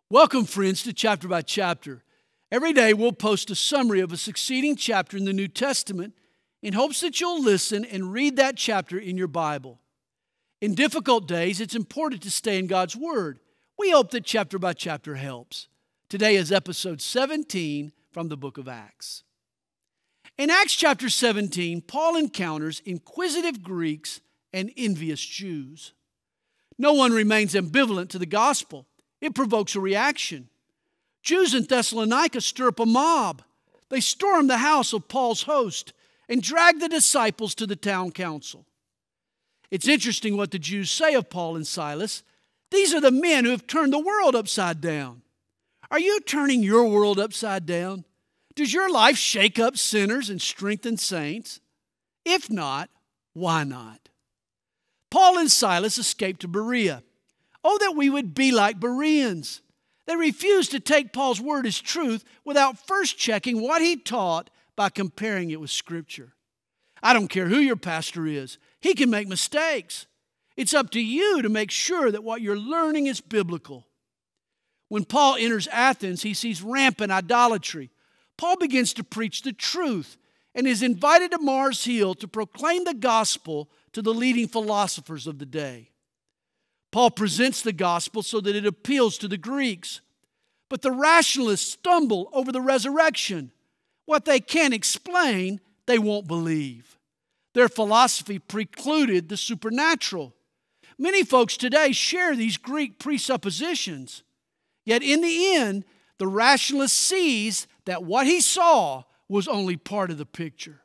Welcome, friends, to Chapter by Chapter. Every day we'll post a summary of a succeeding chapter in the New Testament in hopes that you'll listen and read that chapter in your Bible. In difficult days, it's important to stay in God's Word. We hope that Chapter by Chapter helps. Today is episode 17 from the book of Acts. In Acts chapter 17, Paul encounters inquisitive Greeks and envious Jews. No one remains ambivalent to the gospel. It provokes a reaction. Jews in Thessalonica stir up a mob. They storm the house of Paul's host and drag the disciples to the town council. It's interesting what the Jews say of Paul and Silas. These are the men who have turned the world upside down. Are you turning your world upside down? Does your life shake up sinners and strengthen saints? If not, why not? Paul and Silas escaped to Berea. Oh, that we would be like Bereans. They refused to take Paul's word as truth without first checking what he taught by comparing it with Scripture. I don't care who your pastor is. He can make mistakes. It's up to you to make sure that what you're learning is biblical. When Paul enters Athens, he sees rampant idolatry. Paul begins to preach the truth and is invited to Mars Hill to proclaim the gospel to the leading philosophers of the day. Paul presents the gospel so that it appeals to the Greeks. But the rationalists stumble over the resurrection. What they can't explain, they won't believe. Their philosophy precluded the supernatural. Many folks today share these Greek presuppositions. Yet in the end, the rationalist sees that what he saw was only part of the picture.